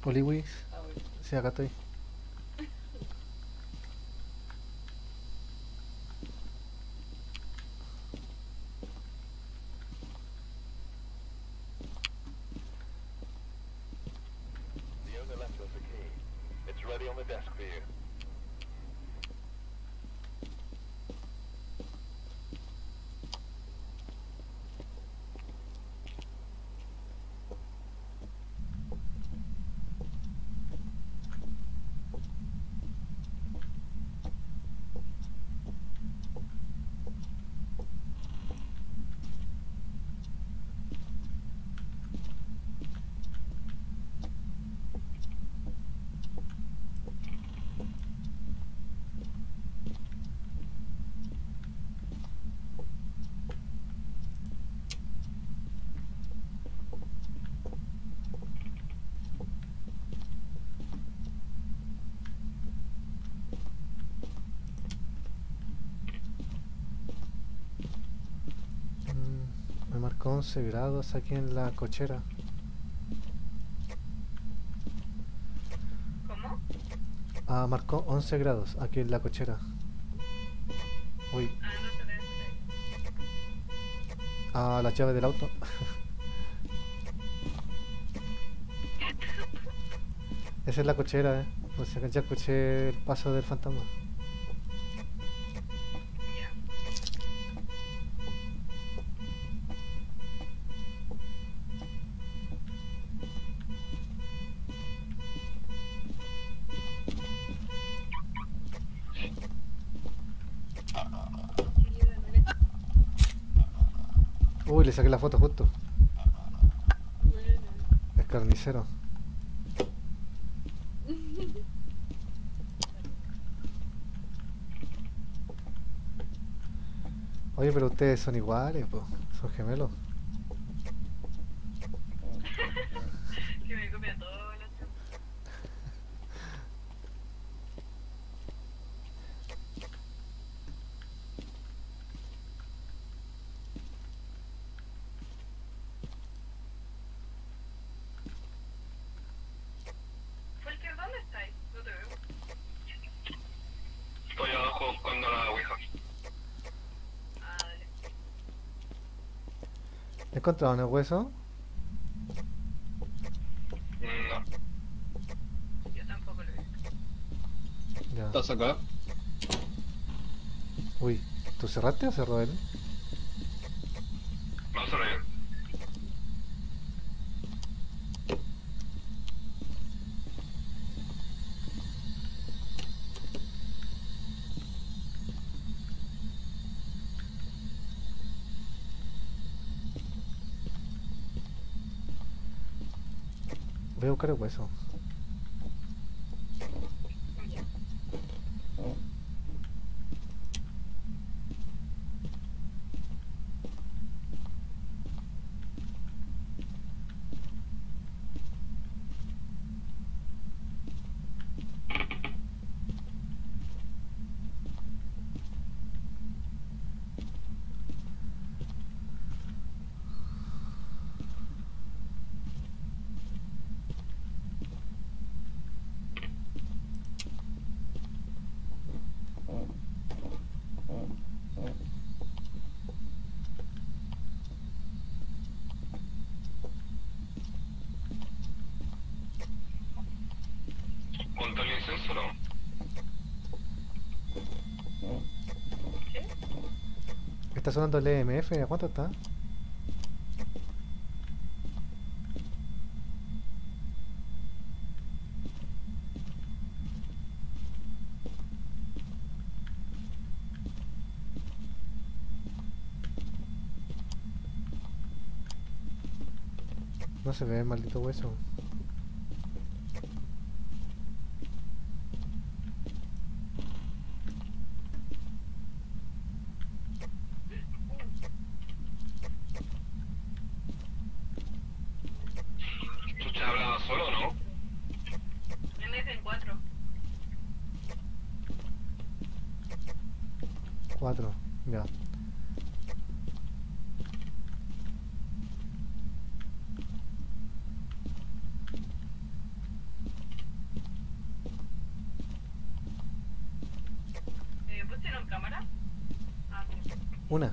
Poliwis. Ah, bueno. Sí, acá estoy. The owner left us a key. It's ready on the desk for you. Me marcó 11 grados aquí en la cochera. ¿Cómo? Ah, marcó 11 grados aquí en la cochera. Uy, Ah, no se debe ser ahí. a las llaves del auto. Esa es la cochera, Pues ya escuché el paso del fantasma. Ya. Querida, no eres- Uy, le saqué la foto justo. Bueno. Es carnicero. Oye, pero ustedes son iguales, pues. Son gemelos. Que me copia todos los temas. Folker, ¿dónde estáis? No te veo. Estoy abajo buscando la Ouija. Ah, dale. ¿Encontraron el hueso? No. Yo tampoco lo he visto. Ya. ¿Estás acá? Uy, ¿tú cerraste o cerró él? No se ríe. Voy a buscar el hueso. Ya. ¿Monta el incenso o no? ¿Qué? Está sonando el EMF. ¿A cuánto está? No se ve el maldito hueso. ¿Tú te hablabas solo o no? Él es el 4. 4. Ya. Una.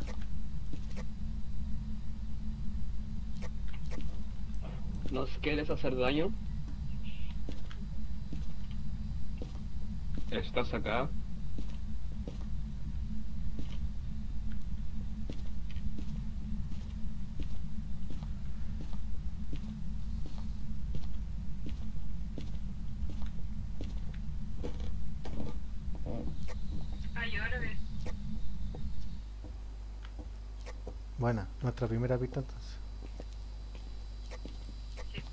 ¿Nos quieres hacer daño? ¿Estás acá? Ay, ahora ves. Buena, nuestra primera pista entonces. Sí.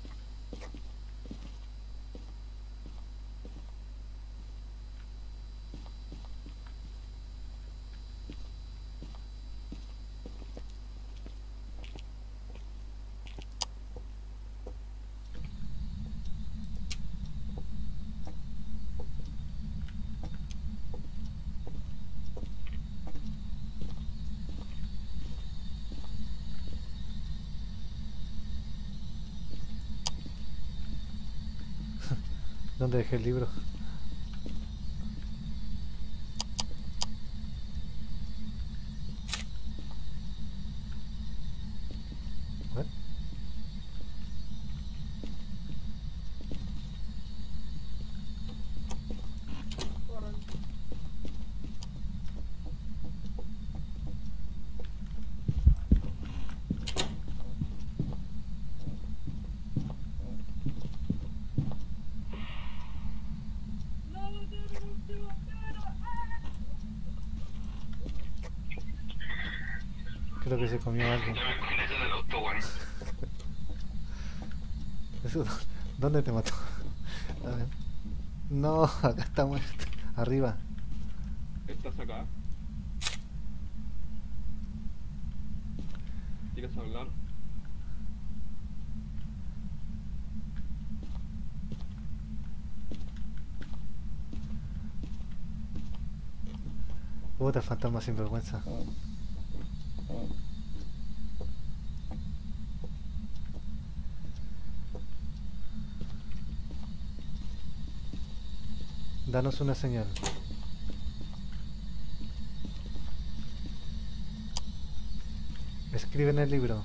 ¿Dónde dejé el libro? What? Creo que se comió algo. Eso, ¿dónde te mató? A ver. No, acá está muerto. Arriba. ¿Estás acá? ¿Quieres hablar? Puta, fantasma sin vergüenza. Danos una señal. Escribe en el libro.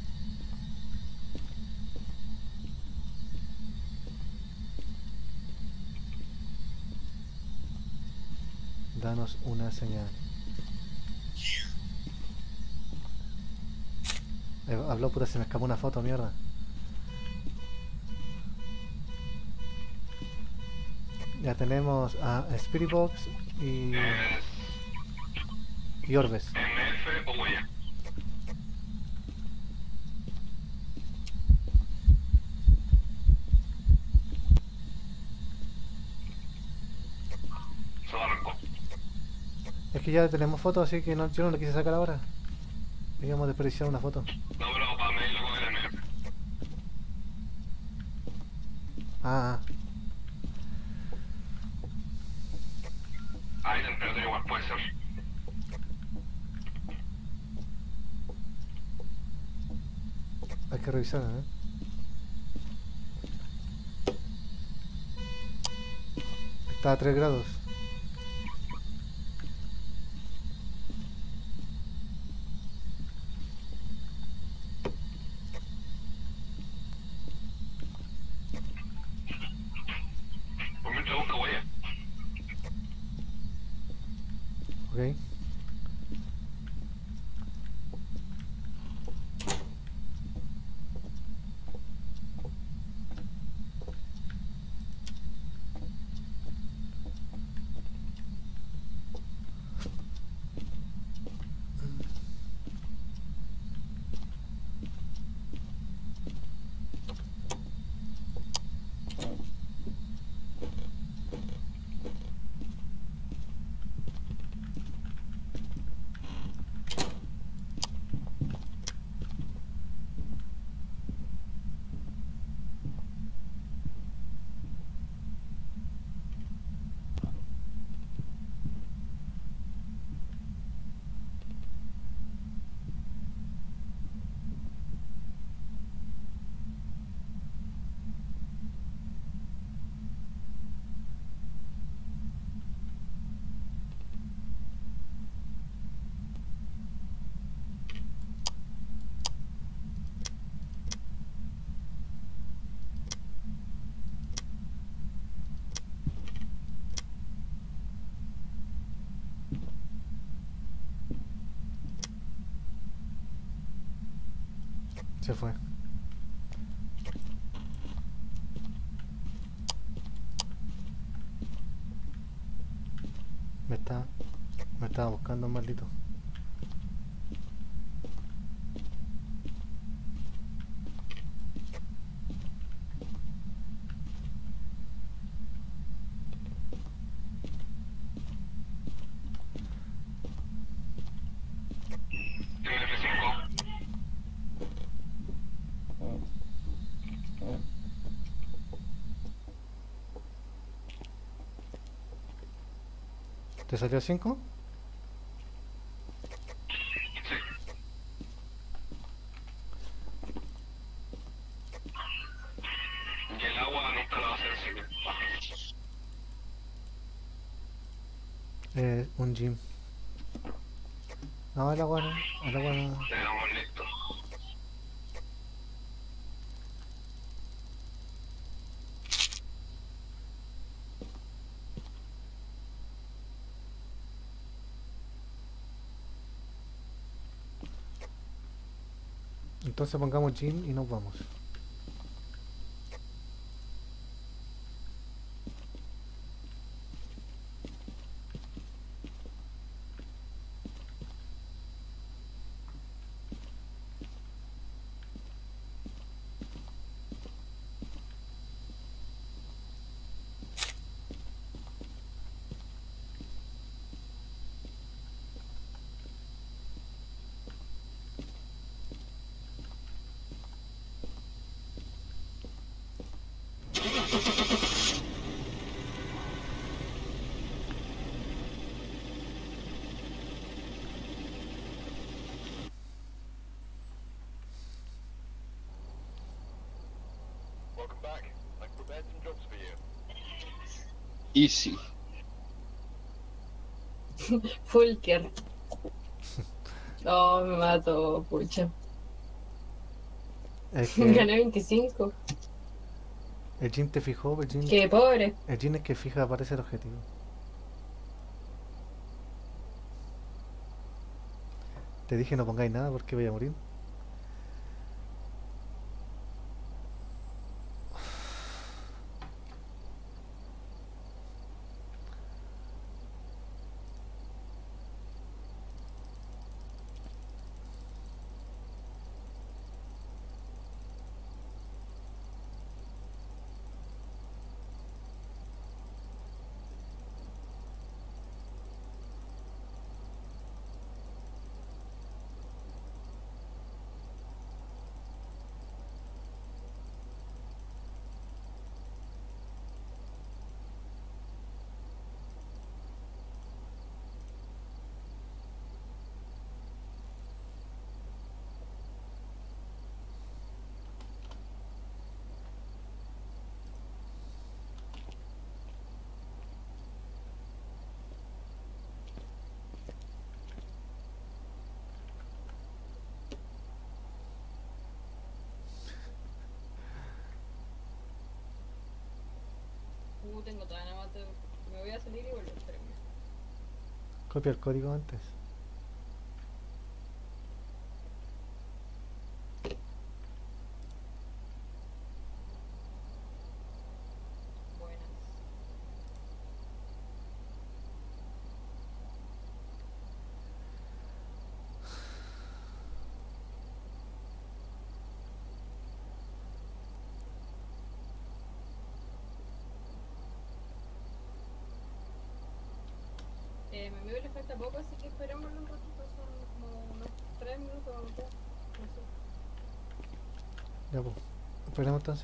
Danos una señal. Habló, puta, se me escapó una foto, mierda. Ya tenemos a Spirit Box y Orbes. MF o huella. Se lo arrancó. Es que ya tenemos fotos, así que no, yo no le quise sacar ahora. Digamos desperdiciar una foto. No, pero para medirlo con el MF. Ah, Ahí temperatura igual puede ser. hay que revisar, ¿eh? Está a 3 grados. Por mientras busca huella. Ok. Se fue. Me está... Me estaba buscando, maldito. ¿Te salió 5? Y el agua nunca la va a hacer sensible. Un gym. No, el agua no. El agua no. Tenemos listo. Entonces pongamos gym y nos vamos. Welcome back. I've prepared some jobs for you. Easy. Fulker. Oh, me mato, pucha. Es que Gané 25. el gym te fijó, el gym... Qué pobre. El gym es que fija, aparece el objetivo. Te dije no pongáis nada porque voy a morir. Tengo toda la mata. Me voy a salir y volver. Espérenme. Copia el código antes. Buenas. Mi bebé le falta poco, así que esperémoslo un ratito. Son como unos 3 minutos o más. No sé. Ya pues. Esperemos entonces.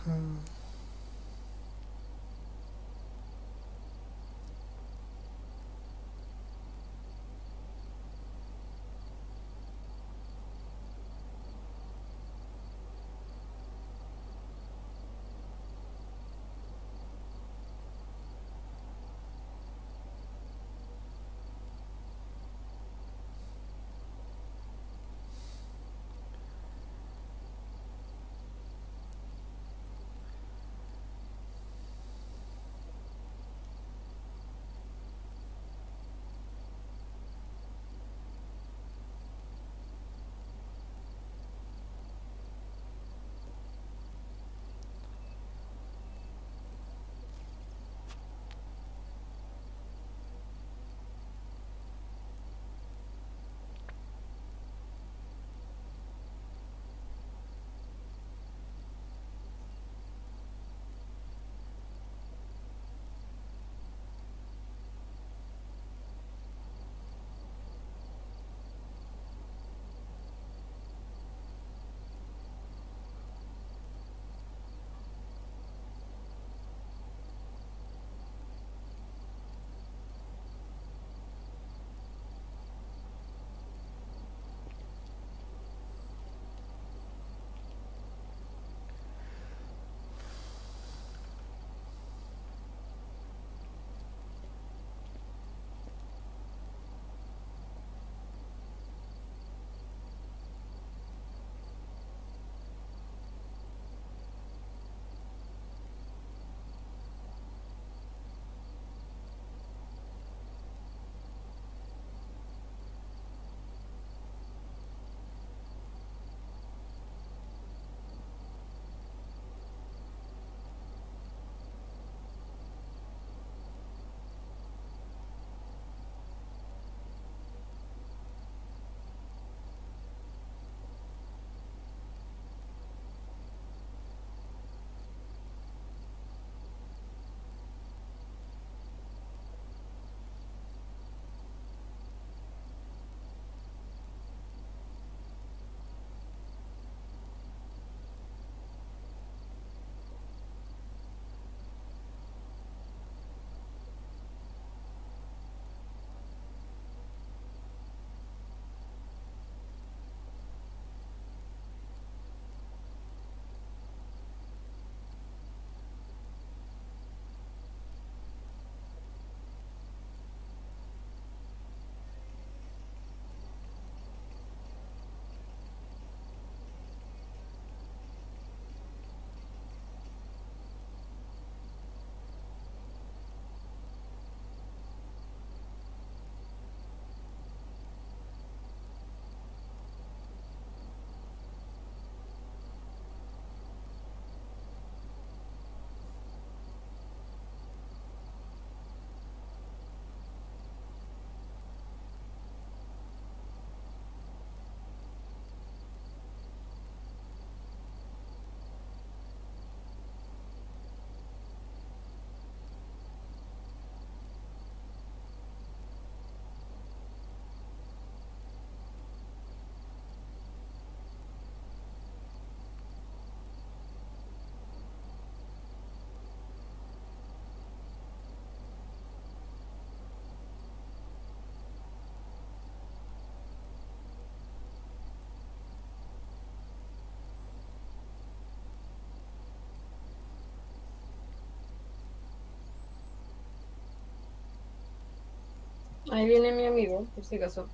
Ahí viene mi amigo, por si acaso.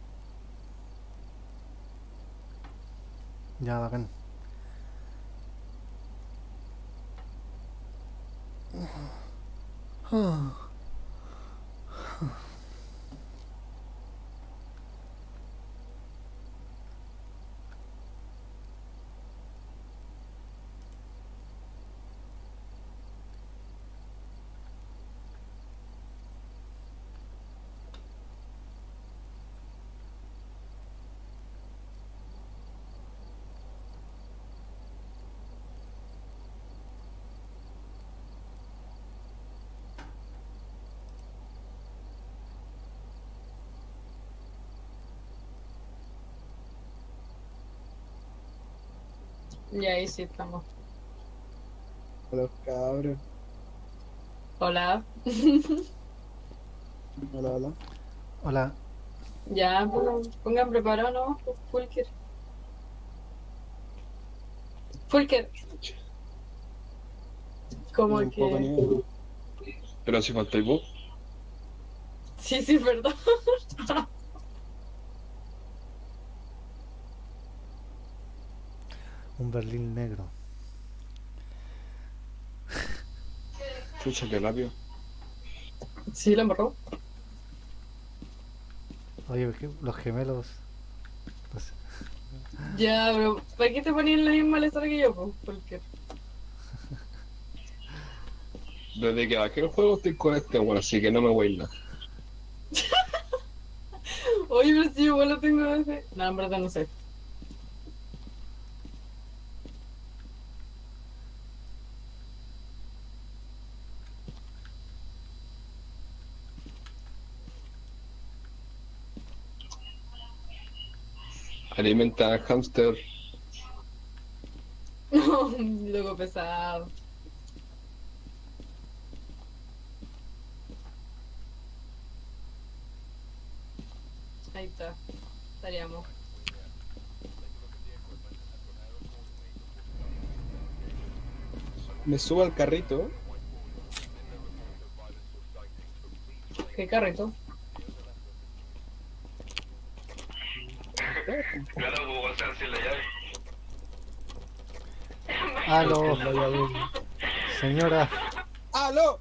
Ya, bacán. Y ahí sí estamos. A los cabros. Hola. Hola, hola. Hola. Ya, pongan preparado, ¿no? Fulker. Fulker. Como Un poco que... nivel. Pero si faltáis vos. Sí, sí, perdón. Un Berlín negro. Chucha, qué rápido. Sí, lo embarró. Oye, ¿por qué los gemelos? No sé. Ya, pero ¿para qué te ponías en la misma letra que yo, po, Fulker? Desde que bajé el juego estoy con este, bueno, así que no me voy nada. Oye, pero si yo igual lo tengo desde... No, en verdad no sé. Alimenta al hámster. No, loco pesado. Ahí está. Estaríamos. Me subo al carrito. ¿Qué carrito? Claro, pues vas a decir la llave. ¡Aló! Señora. ¡Aló!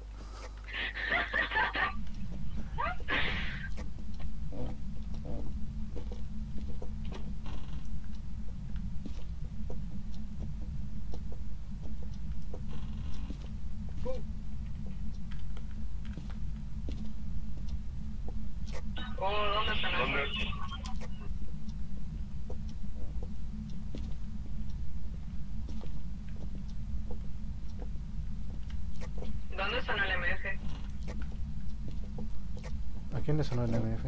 Oh, ¿dónde sonó ¿Dónde? eso? ¿Dónde sonó el MF? ¿A quién le sonó el MF?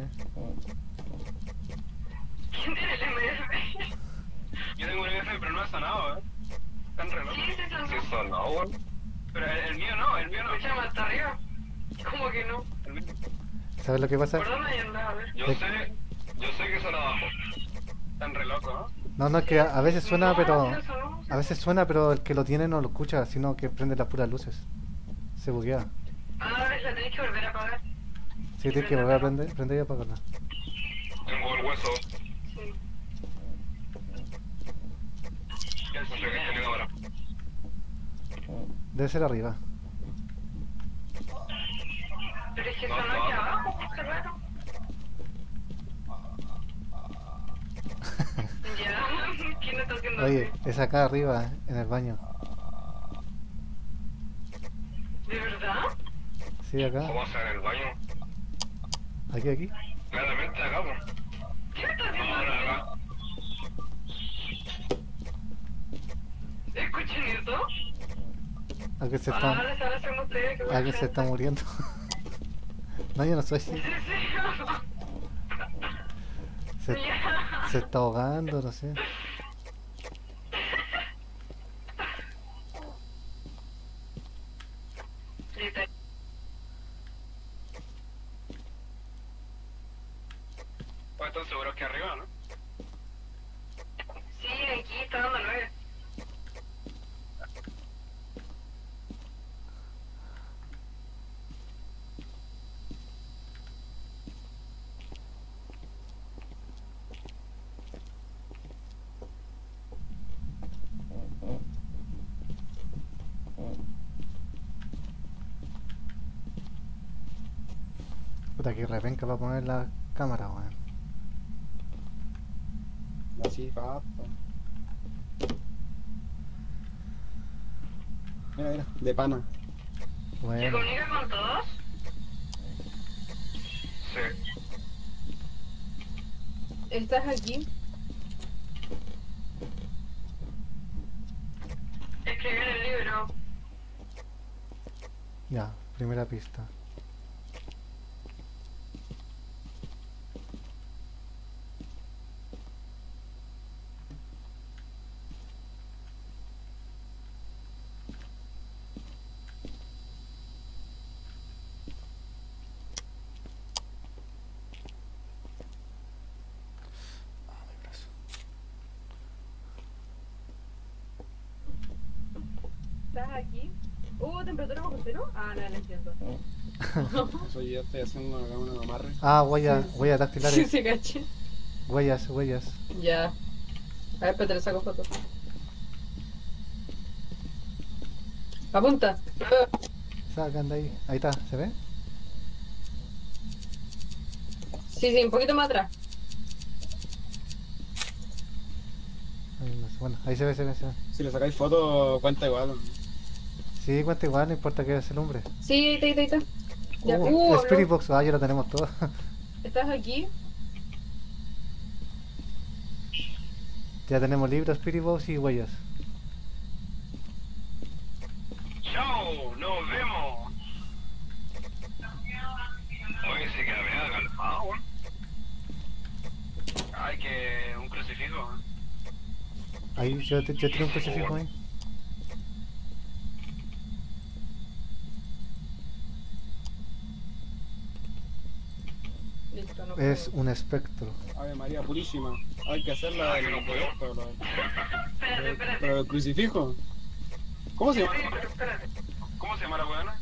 ¿Quién tiene el MF? Yo tengo un MF, pero no ha sonado, Está en reloj. Sí, sí sonó. Sí sonó, weón. Pero el mío no, el mío no. Escúchame hasta arriba. ¿Cómo que no? El mío. ¿Sabes lo que pasa? ¿Por dónde hay andado? A ver. Yo sé que suena abajo. Está en reloj, ¿no? No, no, es que a veces suena, No, pero... sí sonó. A veces suena, pero el que lo tiene no lo escucha, sino que prende las puras luces. Se buguea. Ah, la tenés que volver a apagar. Sí, tienes que volver a prender y apagarla. Tengo el hueso. Sí. No sé qué tiene ahora. Debe ser arriba. Pero es que No, sonó no. aquí abajo, qué raro. Ya, ¿quién está haciendo Oye, así? es acá arriba, en el baño. ¿De verdad? Sí, acá. ¿Cómo hacer en el baño? Aquí. Claramente acá, pues. ¿Quién está haciendo No, así? acá. ¿Escuchen eso? Alguien se Ah, está... ahora están haciendo ustedes, qué buena Alguien se está gente. muriendo. No, yo no soy. Sí, sí. Se está ahogando, no sé. Literal. Pues están seguros que arriba, ¿no? Sí, aquí está dando 9. Puta, que repenca para poner la cámara, weón. Así, papá. Mira, de pana. ¿Se Bueno, comunica con todos? Sí. ¿Estás aquí? Escribió en el libro. ya, primera pista. ¿Estás aquí? ¿Temperatura bajo cero? Ah, no entiendo. Soy yo, estoy haciendo acá un amarre. Ah, huellas Sí, dactilares. sí, caché. Huellas. Ya. A ver, pero te le saco foto. Apunta. Sacan de ahí. Ahí está, ¿se ve? Sí, un poquito más atrás. Ahí, no sé. Bueno, ahí se ve. Si le sacáis foto, cuenta igual. ¿No? Sí, cuenta igual, no importa que sea el hombre. Sí, ahí está. Ya. Spirit No. Box, ya lo tenemos todo. ¿Estás aquí? Ya tenemos libros, Spirit Box y huellas. ¡Chao! ¡Nos vemos! Oye, sí que había calmado, weón. Ay, que un crucifijo. Ahí yo tengo un crucifijo ahí. Listo, no Es puedo. un espectro. Ave María Purísima. Hay que hacerla del proyecto, Espérate. pero el crucifijo. ¿Cómo se llama? ¿Cómo se llama la weona?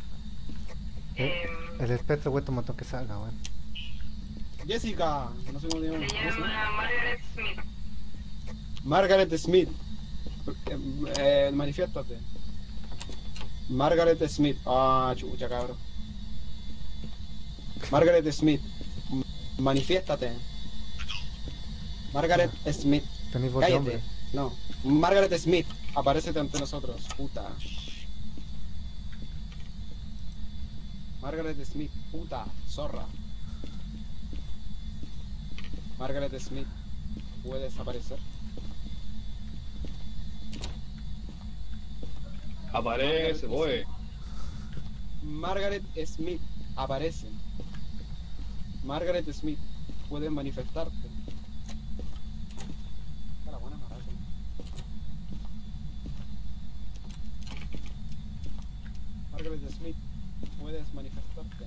El espectro cuesta un montón que salga, weón. Jessica. No sé cómo se llama. Se ¿Cómo se llama? llama Margaret Smith. Margaret Smith. Manifiéstate. Margaret Smith. Ah, chucha, cabrón. Margaret Smith. Manifiéstate. Margaret Smith. Tenéis voz de Cállate. hombre. No. Margaret Smith. Aparécete ante nosotros. Puta. Margaret Smith. Puta. Zorra. Margaret Smith. ¿Puedes aparecer? Aparece, boy. Margaret Smith. Aparece. Margaret Smith. Puedes manifestarte. Está la buena maraca. Margaret Smith. Puedes manifestarte.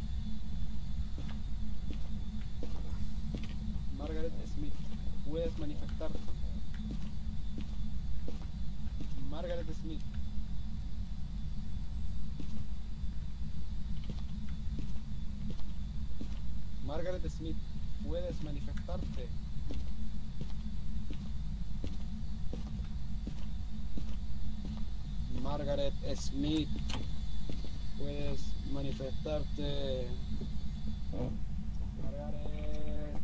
Margaret Smith. Puedes manifestarte. Margaret Smith. Margaret Smith, puedes manifestarte. Margaret Smith, puedes manifestarte. Margaret.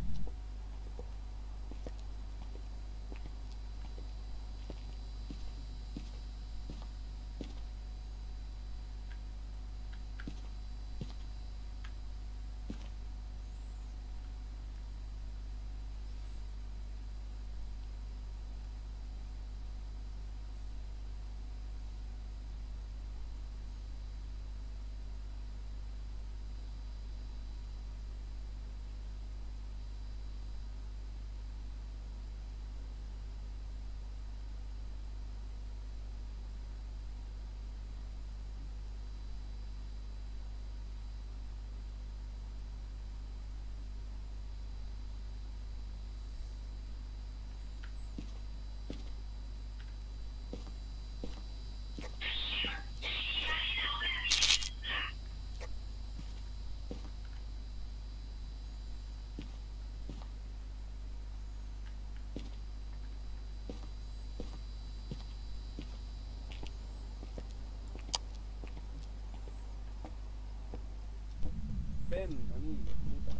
Ven a mí, puta.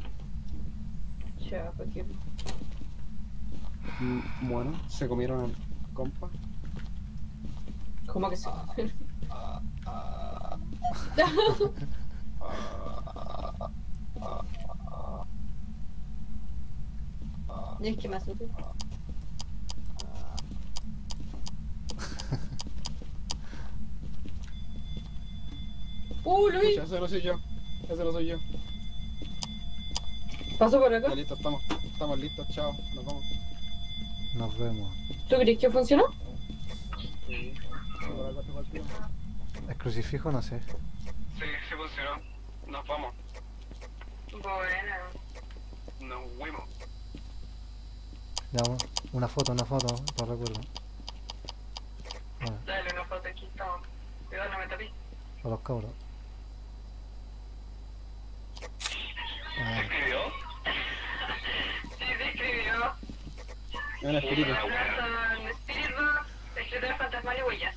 Ya, ¿para qué? Bueno, se comieron al compa. ¿Cómo que se? Y es que me asusté. Luis! Ese no soy yo. Ese no soy yo. ¿Pasó por acá? Ya listo, estamos listos, chao, nos vamos. Nos vemos. ¿Tú crees que funcionó? Sí, por acá te partió. El crucifijo no sé. Sí, sí funcionó. Nos vamos. Buena. Nos fuimos. Ya, una foto, para recuerdo. Bueno, Dale una foto aquí, toma. Cuidado, no me tapí. a los cabros. Ah, ¿Escribió? Sí, sí, escribió. Es un espíritu. Son espíritus, escritor fantasmal y huellas.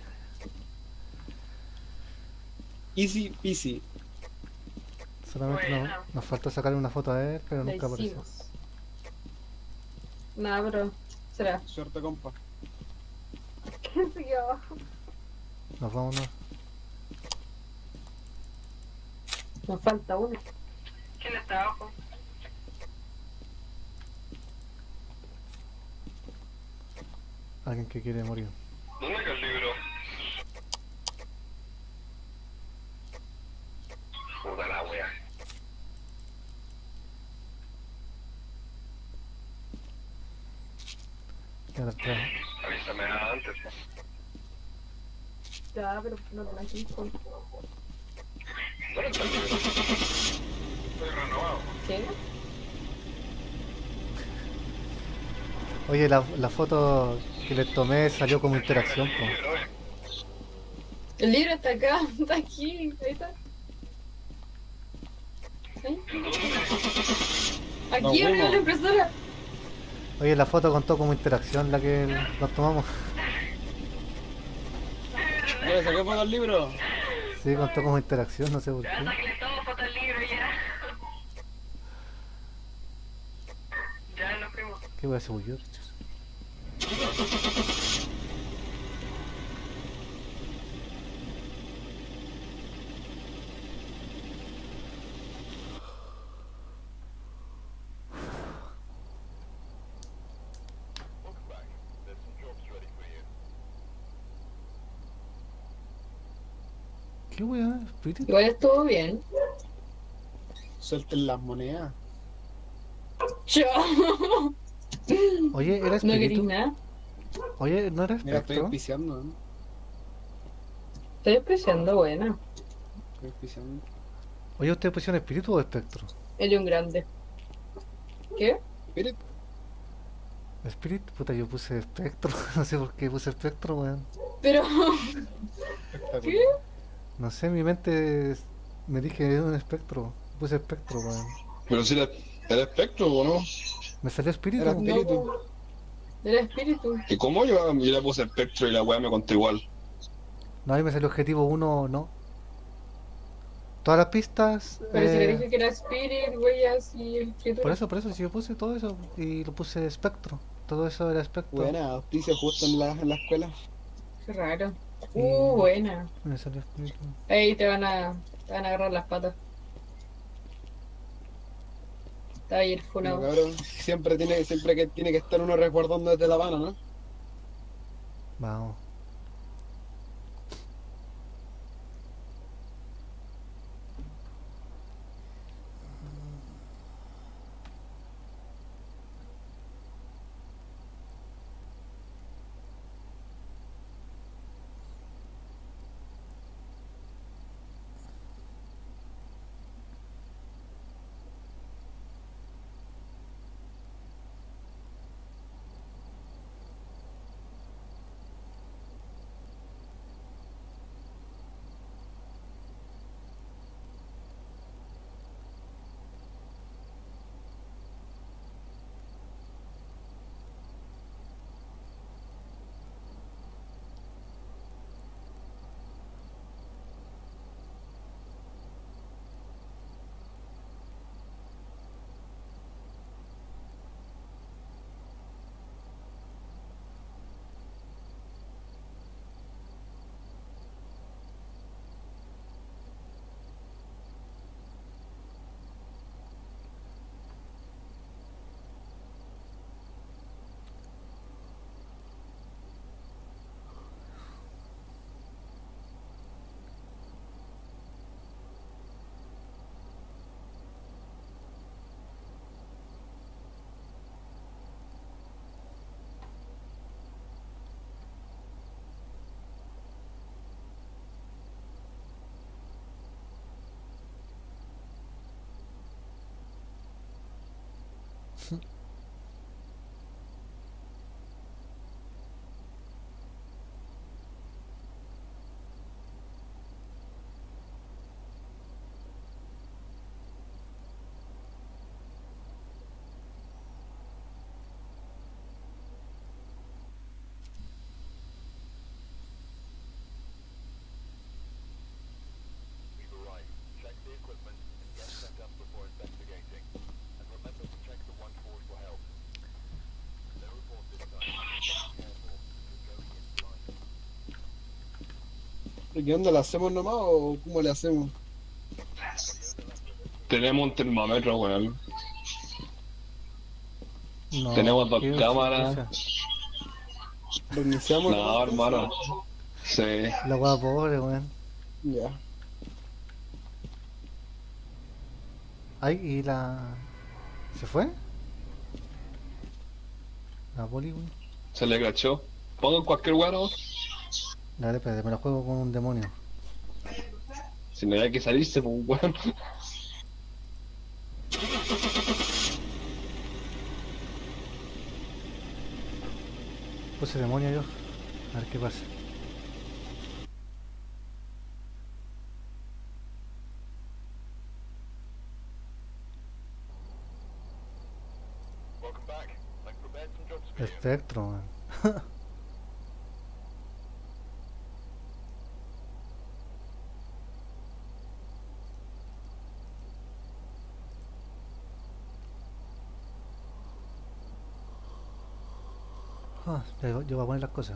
Easy peasy. solamente Bueno. nos faltó sacarle una foto a él, pero La nunca apareció. hicimos. Nada, pero será. Suerte, compa. ¿Qué sigue abajo? Nos vamos, ¿no? Nos falta uno. ¿Quién está abajo? Alguien que quiere morir. ¿Dónde está el libro? Puta la wea. Ya la trae. Avísame antes. Ya, pero no te la quito. ¿Dónde está el libro? Estoy renovado. ¿Qué? Oye, la foto que les tomé salió como interacción, po. El libro está acá, está aquí, ahí está. ¿Sí? Aquí Nos arriba de vemos. la impresora. Oye, la foto contó como interacción la que nos tomamos. ¿Ya le saqué foto al libro? Sí, contó como interacción, no sé por Ya, qué. sáquenle todo foto al libro ya. Ya nos fuimos. ¿Qué voy a hacer yo? Welcome back. There's some jobs ready for you. ¿Qué weá? ¿Espíritu? Igual estuvo bien. Suelten las monedas. Yo. Oye, ¿era No quería espíritu? nada. Oye, ¿no era Mira, estoy espectro? auspiciando, ¿no? Estoy apreciando buena. Estoy auspiciando. Oye, ¿ustedes pusieron espíritu o espectro? El un grande. ¿Qué? Espíritu. ¿Espíritu? Puta, yo puse espectro. No sé por qué puse espectro, weón. Pero. Espectacular. No sé, mi mente me dije es un espectro. Puse espectro, weón. Pero si era espectro, ¿o no? Me salió espíritu. Era No, espíritu. po. Era espíritu. ¿Y cómo yo le puse espectro y la weá me contó igual? No, ahí me salió objetivo 1, no. Todas las pistas. Pero si le dije que era spirit, huellas y el escritor. Por eso, si yo puse todo eso y lo puse espectro. Todo eso era espectro. Buena, auspicia justo en la escuela. Qué raro. Sí. Buena. Me salió espíritu. Ahí te van a agarrar las patas. Está ahí el Pero, funado. cabrón, siempre que tiene que estar uno resguardando desde La Habana, ¿no? Vamos. ¿Qué onda? ¿La hacemos nomás o cómo le hacemos? Tenemos un termómetro, weón. No, Tenemos dos qué cámaras. chucha. ¿Lo iniciamos? No, hermano. Sí. La weá pobre, weón. Ya. Ay, y la... ¿Se fue? La poli, weón. Se le crachó. Pongo cualquier weón. Dale, espérate, me la juego con un demonio. Si no hay que salirse, pues weón. Puse demonio yo. A ver qué pasa. Welcome back. I've prepared some jobs for you. Espectro, weón. Ah, yo voy a poner las cosas.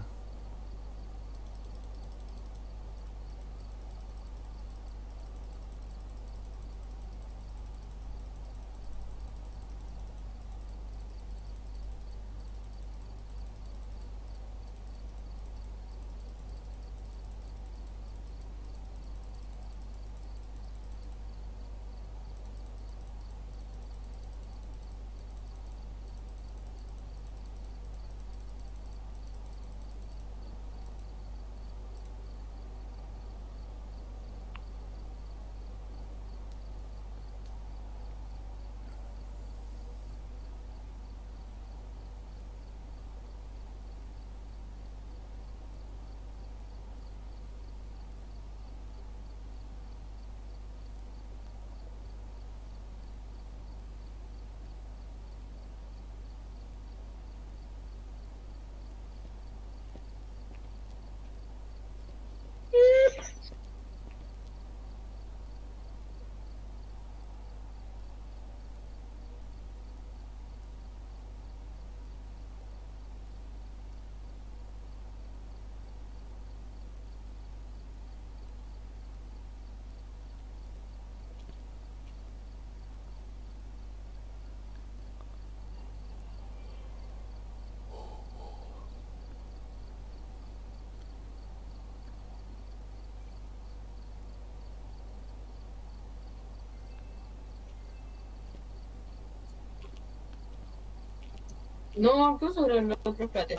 No, ¿qué sobre el otro? Espérate.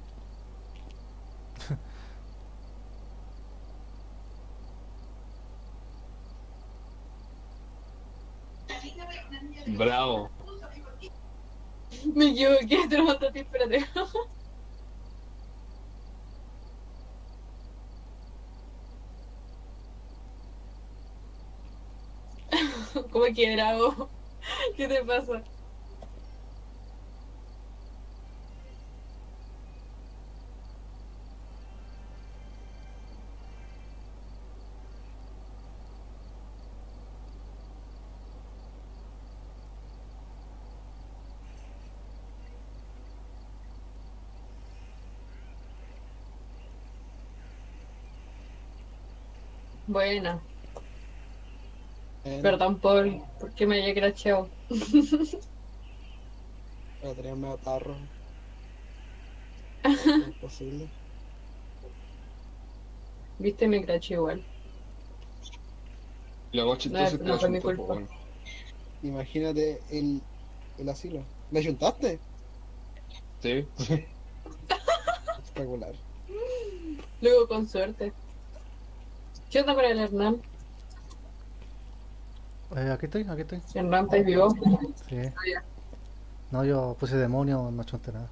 Bravo. Me equivoqué, te lo maté a ti, espérate. ¿Cómo que bravo? ¿Qué te pasa? Buena, perdón por que me haya crachado. Para tener medio tarro. Es posible. Viste, me craché igual. Lo más chistoso No, es no que fue es mi un culpa. poco, Imagínate el asilo. ¿Le ayuntaste? sí. Espectacular. Luego con suerte. ¿Qué onda con el Hernán? Aquí estoy, aquí estoy. ¿Hernán está vivo? Sí. No, yo puse demonio, no chonte nada.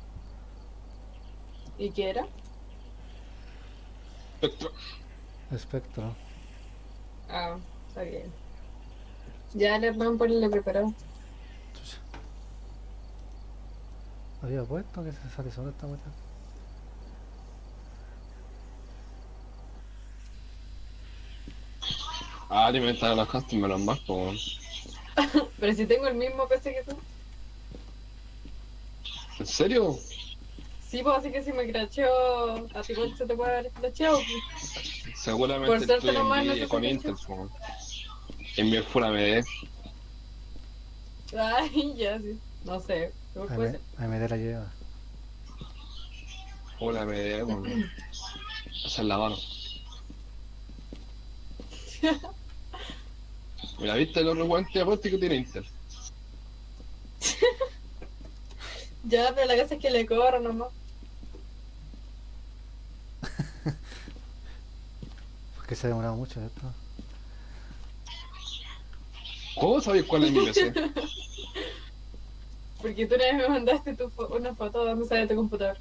¿Y qué era? Espectro. Espectro. Ah, está bien. Ya el Hernán ponle preparado. Chucha. Había puesto que se sale solo esta weá. Ah, te me la custom, menos mal, po. Pero si tengo el mismo PC que tú. ¿En serio? Sí, pues así que si me cracheo, a ti igual se te puede haber crachado. Seguramente Por suerte estoy nomás en no envidia te con sacaste. Intel, po. En mi Full AMD. Ay, ya sí. No sé. ¿Cómo puede ser? AMD la lleva. Full AMD, con... Esa es la mano. Mira, ¿viste el otro guante de apuesta que tiene Intel? Ya, pero la cosa es que le corro nomás. Porque se ha demorado mucho esto. ¿Cómo sabéis cuál es mi PC? Porque tú una vez me mandaste una foto donde sale tu computador.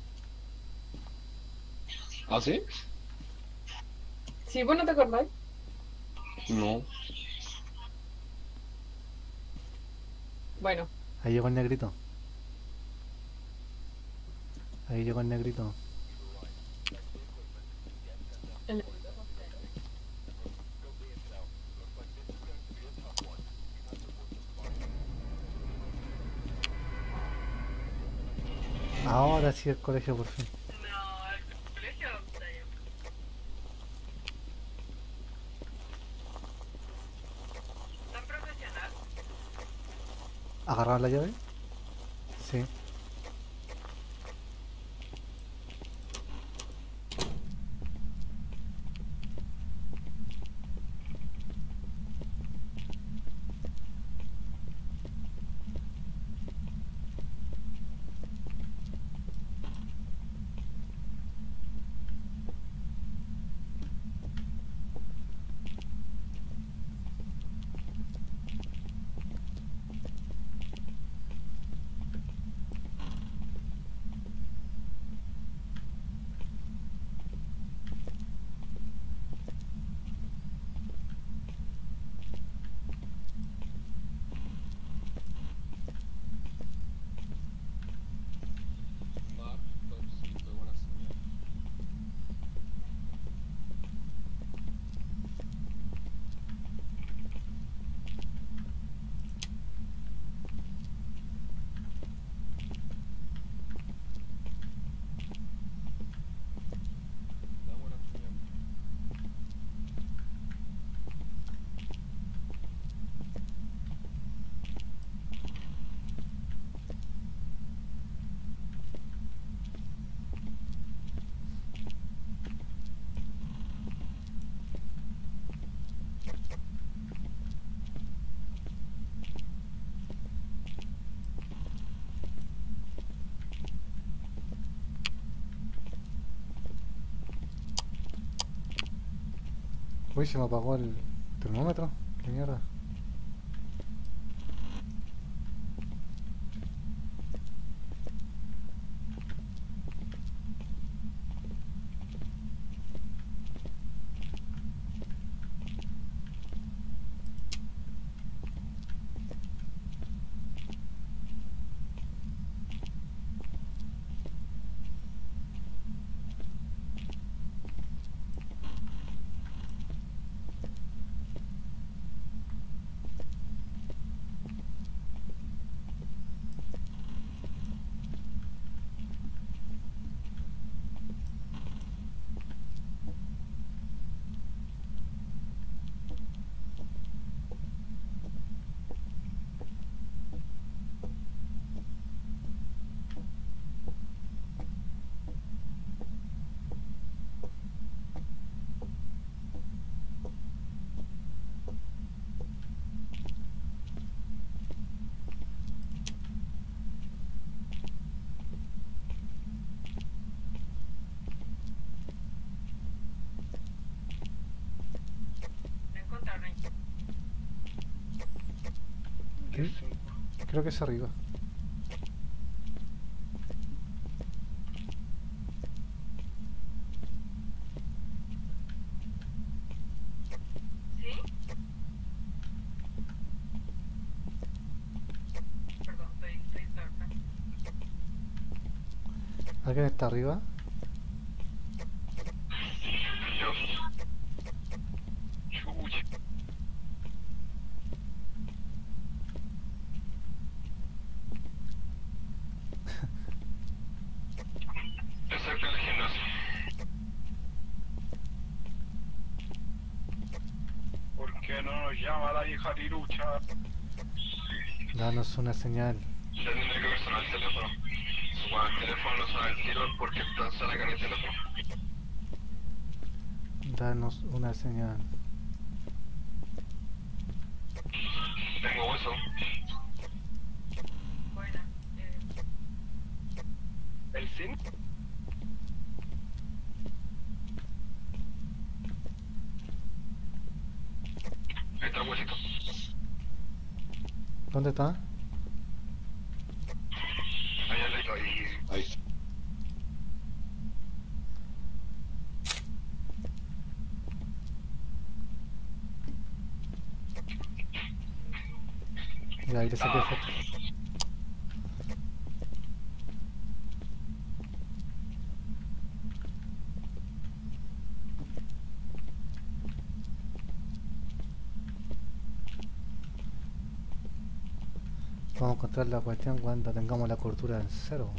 ¿Ah, sí? Sí, vos no te acordás. No. Bueno, Ahí llegó el negrito. Ahí llegó el negrito. el- Ahora sí el colegio por fin. No, el colegio está ahí. ¿Tan profesional? ¿Agarraron la llave? Sí. Uy, se me apagó el termómetro. ¿Qué mierda? ¿Me encontraron ahí? ¿Qué? Creo que es arriba. ¿Sí? Perdón, estoy sorda. ¿Alguien está arriba? que no nos llama la hija Tirucha. Danos una señal. Ya tendré que ver sonar el teléfono. Cuando el teléfono no suena el tiro es porque está en sala con el teléfono. Danos una señal. Tengo hueso. Buena. ¿El cine? Ahí está el huesito. ¿Dónde está? Ahí al ladito, ahí. Ya, ahí le saqué foto. Vamos a encontrar la cuestión cuando tengamos la cordura en cero.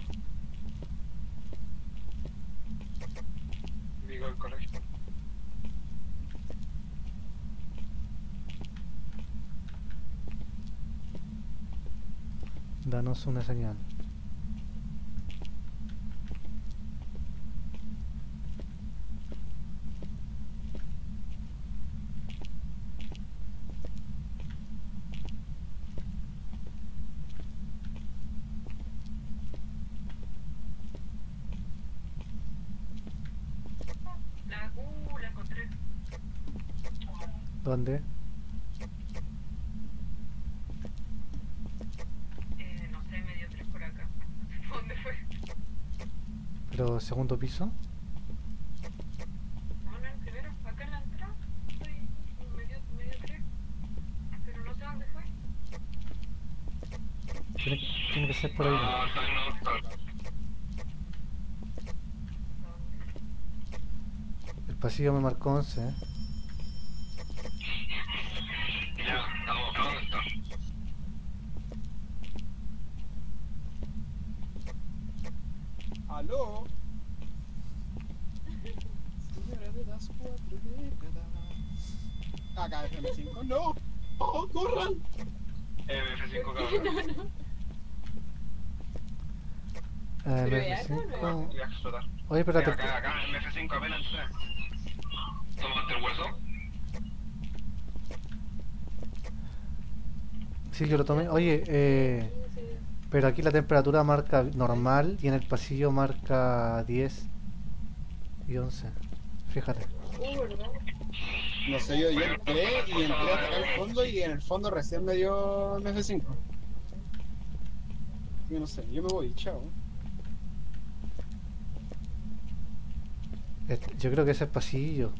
Digo el colegio. Danos una señal. La encontré. ¿Dónde? No sé, me dio 3 por acá. ¿Dónde fue? ¿Pero segundo piso? No, en el primero. Acá en la entrada. Me dio 3. Pero no sé dónde fue. Tiene que ser por ahí. Ah, está en no, está. El pasillo me marcó 11, ¿eh? Ya, estamos acá, ¿dónde está? ¿Aló? Señora de las 4 décadas. Acá FM5, no. ¡Oh, corran! F5 cabrón. Pero ya, MF5. Voy a explotar. Oye, espérate. Acá, MF5 apenas entré. ¿Tomaste el hueso? Sí, yo lo tomé. Oye, pero aquí la temperatura marca normal y en el pasillo marca 10 y 11. Fíjate. ¿Verdad? No sé, yo entré y entré hasta el fondo y en el fondo recién me dio MF5. Yo no sé, yo me voy, chao. Yo creo que ese es pasillo.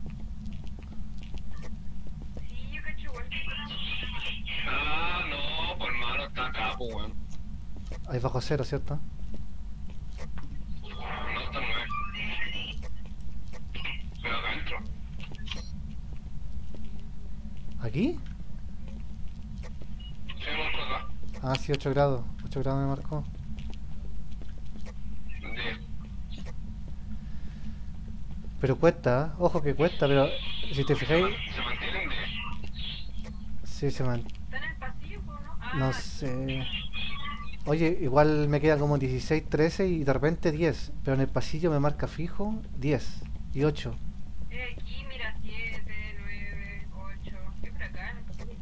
Sí, yo cacho igual que Ah, no, pues hermano, está acá, pues weón. Ahí bajo cero, ¿cierto? No, está 9. Pero acá adentro. ¿Aquí? Sí, marco acá. Ah, sí, 8 grados. 8 grados me marcó. 10. Pero cuesta, ¿eh? Ojo que cuesta, pero si te fijáis... Se mantienen 10. Sí, se man... ¿Está en el pasillo o no? Ah, No sé... Oye, igual me queda como 16, 13 y de repente 10. Pero en el pasillo me marca fijo 10 y 8. aquí mira, 7, 9, 8. ¿Qué por acá en el pasillo?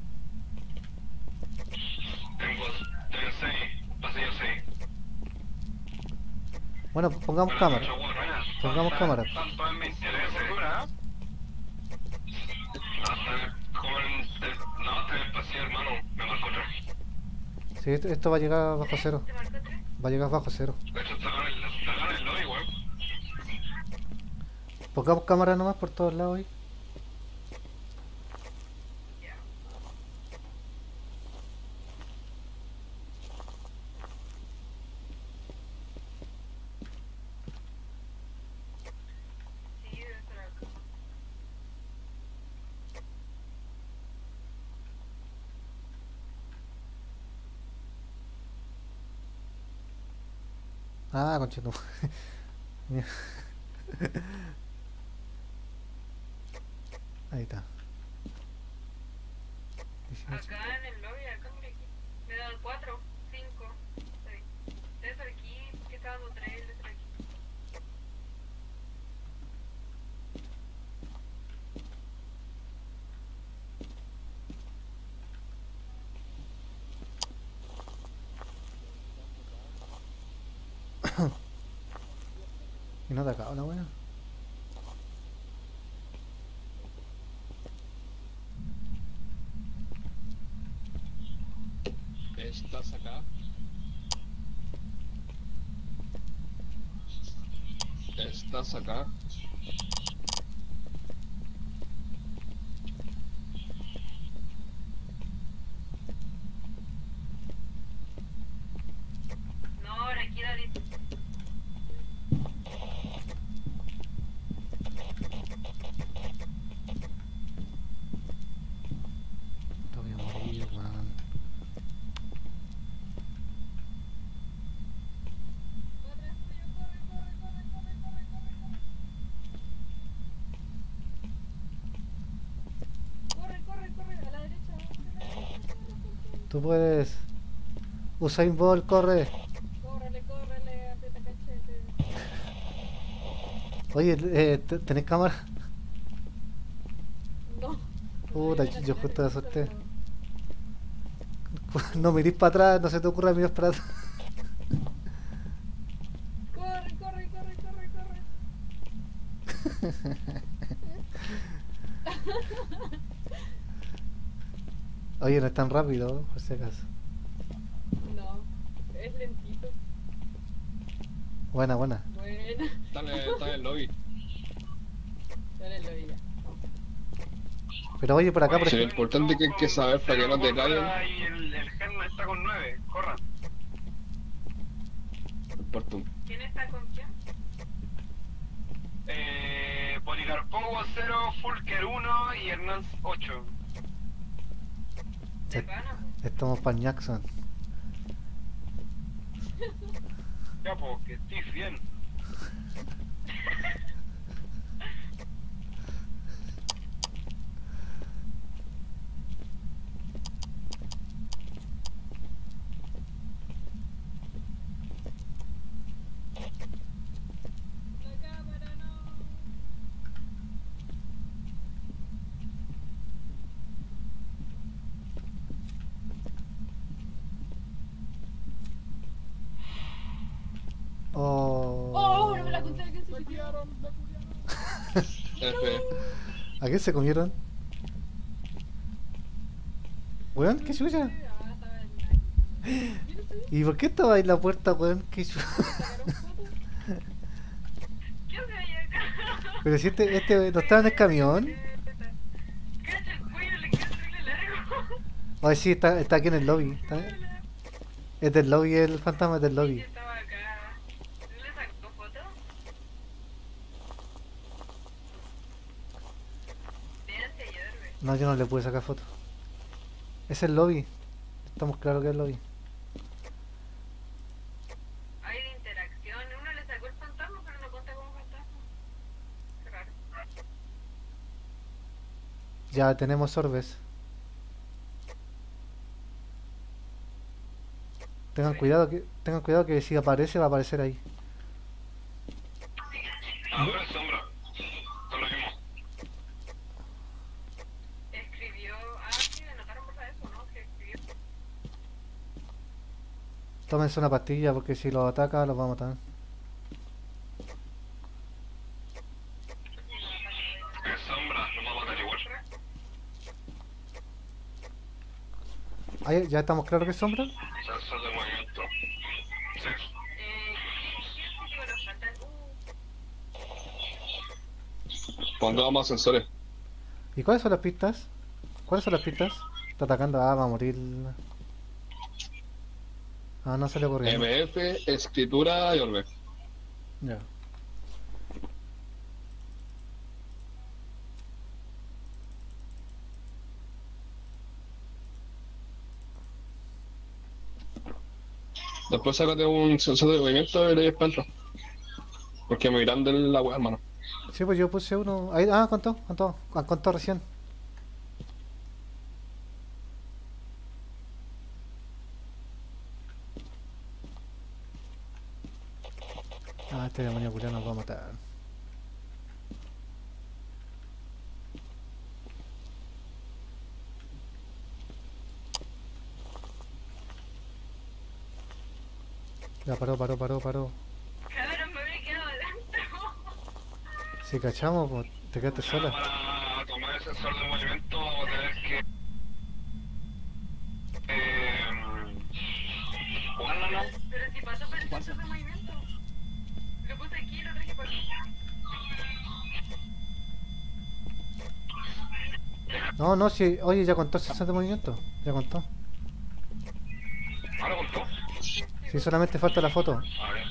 Tengo 6. Pasillo 6. Bueno, pongamos cámara. Pongamos cámara. Tanto en mi interés. No, está en el pasillo, hermano. Me marcó 3. Sí, esto va a llegar bajo cero. ¿Te marcó 3? Va a llegar bajo cero. De hecho, está en el lobby, weón. Pongamos cámara nomás por todos lados ahí. Ya. Sí, debe estar acá. Ah, conchito. Ahí está. Acá en el lobby, acá por aquí. Me dan 4, 5, 6. Debe ser aquí, que está dando 3, debe ser aquí. Y no te acaba la buena. Estás acá. Estás acá. No, ahora aquí David. Te voy a morir, weón. Corre, corre, corre, a la derecha. Tú puedes. Usain Bolt, corre. Córrele, córrele, aprieta cachete. Oye, ¿tenés cámara? No. Puta, No, yo justo la no, solté. no. No mirís para atrás, no se te ocurra mirar para atrás. Corre, corre, corre, corre, corre. Oye, no es tan rápido, por si acaso. No, es lentito. Buena, buena. Buena. Está en el lobby. Dale, lo ya. Pero oye, por acá, por Oye, Sí, lo ejemplo. importante que hay que saber para que no te caigan. Y el Germa está con 9, corran. Por ¿Quién está con quién? Policarpogo 0, Fulker 1 y Hernán 8. De pana, po. Estamos para Jackson. Ya, pues, que estés bien. La cámara no. Oh. Oh, no me la conté que se Me metió. pillaron, me culiaron. F. ¿A qué se comieron? Weón, qué chucha. Ah, estaba en la. ¿Quién es ahí? ¿Y por qué estaba ahí en la puerta, weón? Qué chucha. ¿Sacaron fotos? ¿Qué hace ahí acá? Pero si este no estaba en el camión. Cacha el cuello, le queda terrible largo. Oye, sí, está aquí en el lobby. Es del lobby, el fantasma es del Sí, lobby. estaba acá. ¿No le sacó foto? Véanse y duerme. No, yo no le pude sacar foto. Es el lobby. Estamos claros que es el lobby. Hay de interacción. Uno le sacó el fantasma, pero no cuenta como fantasma. Qué raro. Ya tenemos orbes. Tengan cuidado que si aparece va a aparecer ahí. Ahora es sombra. Con lo mismo. Escribió. Ah, sí, le notaron por eso, ¿no? Que escribió. Tómense una pastilla porque si los ataca los va a matar. Es sombra, nos va a matar igual. Ahí, ¿ya estamos claros que es sombra? Sensor de movimiento. Sí. ¿Qué digo? Nos faltan. Pongamos más sensores. ¿Y cuáles son las pistas? ¿Cuáles son las pistas? Está atacando. Ah, va a morir. Ah, no sale corriendo. MF, escritura y orbe. Ya. Después sácate un sensor de movimiento y le espanto. Porque me grande la wea, hermano. Sí, pues yo puse uno. Ahí, contó recién. Después sácate un sensor de movimiento y le espanto. Porque me grande la wea, hermano. Ah, contó. Ah, contó. Contó recién. Después sácate un sensor de movimiento y le espanto. Porque me grande la wea, hermano. Sí, pues yo puse uno. Ahí, contó. Ah, este demonio culiao nos va a matar. Ya paró. Cabrón, me había quedado adentro. Si cachamos, pues te quedaste sola. Para tomar el sensor de movimiento vamos a tener que jugarlo, ¿no? Pero si pasó por el sensor de movimiento. Lo puse aquí y lo traje por aquí. No, si, oye, ya contó el sensor de movimiento. Ya contó. Ahora contó. Si solamente falta la foto. A ver.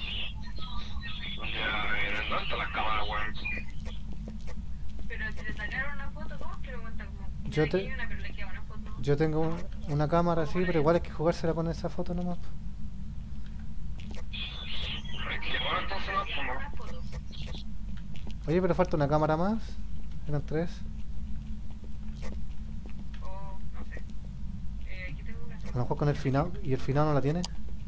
Ya, ¿dónde están las cámaras, weón? Pero si le sacaron una foto, ¿cómo es que lo cuenta como? Yo Aquí te- hay una, pero le queda una foto. Yo tengo una cámara así, pero igual hay que jugársela con esa foto nomás. Es que bueno, entonces no, pues, no. Una foto. Oye, pero falta una cámara más. Eran 3. O, no sé. Aquí tengo una. A lo mejor con el final. ¿Y el final no la tiene?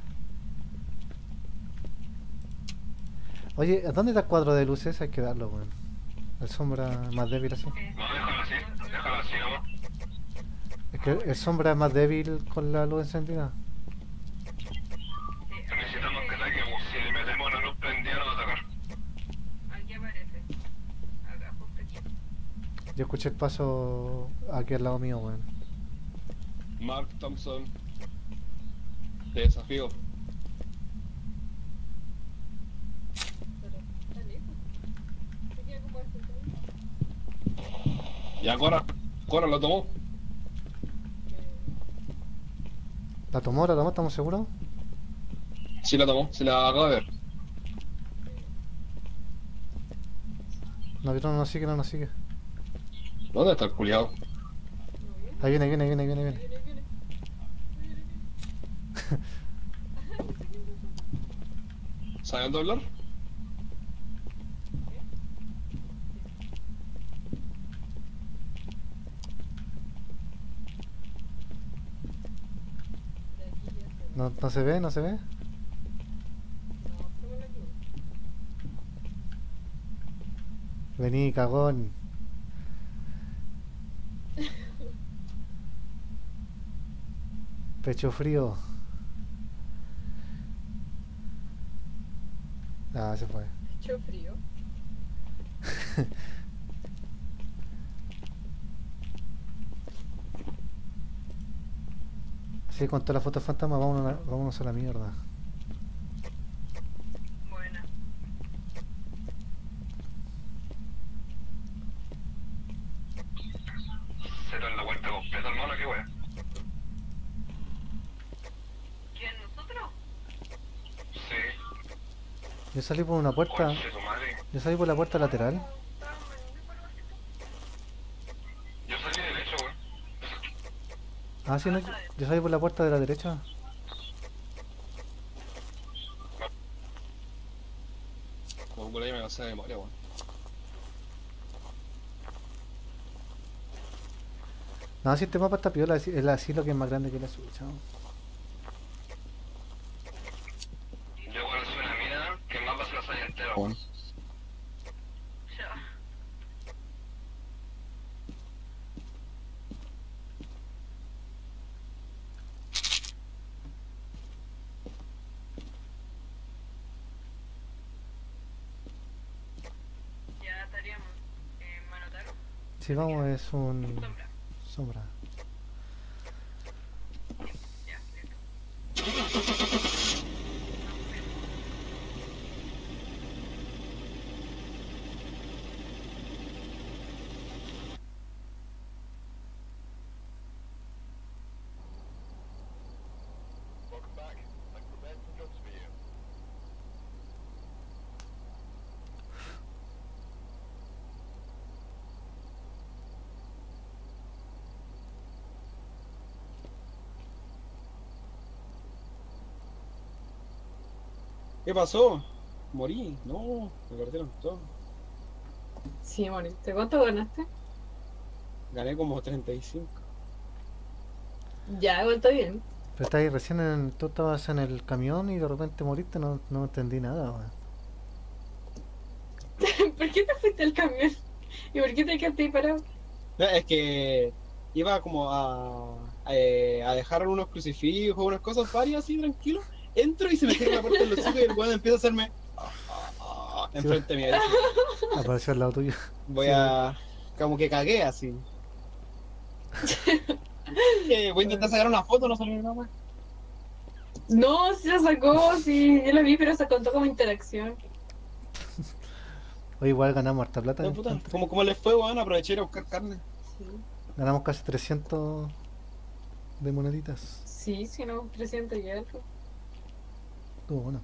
Oye, ¿dónde está el cuadro de luces? Hay que darlo, weón. El sombra más débil así. No, déjalo así nomás. Es que el sombra es más débil con la luz encendida. Necesitamos que ataque, pues, si le metemos la luz prendida no va a atacar. Aquí aparece. Acá, justo aquí. Yo escuché el paso aquí al lado mío, weón. Mark Thompson. Te desafío. Pero está lejos. Se queda como este, ¿sabes? Ya, Cora, lo tomó. ¿La tomó? ¿Estamos seguros? Sí la tomó, se la acabo de ver. No, no nos sigue, no nos sigue. ¿Dónde está el culiado? No viene. Ahí viene. Viene. ¿Saben doblar? De aquí ya se ve. No se ve, no se ve. No, pongo la cruz. Vení, cagón. Pecho frío. Ah, se fue. Hecho frío. Así con todas las fotos fantasma, vámonos a la mierda. Buena. Cero en la vuelta completa, hermano, qué wea. ¿Quién, nosotros? Sí. Yo salí por una puerta. Conche tu madre. Yo salí por la puerta lateral. Yo salí derecho, weón. Ah, sí, no. Yo salí por la puerta de la derecha. Como por ahí me pasé de memoria, weón. No, si este mapa está piola, el asilo que es más grande que la suya. Yo cuando soy una mina, que el mapa se lo sale entero, Weón. Ya. Ya estaríamos. Manotaro. Si vamos, es un Sombra. sombra. Ya, listo. Welcome back. I've prepared some jobs for you. ¿Qué pasó? Morí. No, me perdieron todo. Sí, moriste. ¿Cuánto ganaste? Gané como 35. Ya, igual está bien. Pero está ahí recién tú estabas en el camión y de repente moriste, no entendí nada, weón. ¿Por qué te fuiste al camión? ¿Y por qué te quedaste ahí parado? No, es que iba como a dejar unos crucifijos, unas cosas varias así, tranquilo. Entro y se me cierra la puerta en los hocico y el weón empieza a hacerme enfrente mío. Apareció al lado tuyo. Voy Sí, a. Como que cagué así. Voy a intentar sacar una foto, no salió nada más. No, sí la sacó, sí, yo la vi, pero se contó como interacción. Hoy igual ganamos harta plata. No, puta, como les fue, weón, aproveché de ir a buscar carne. Sí, Ganamos casi 300 de moneditas. sí, sí, no, 300 y algo. Estuvo bueno.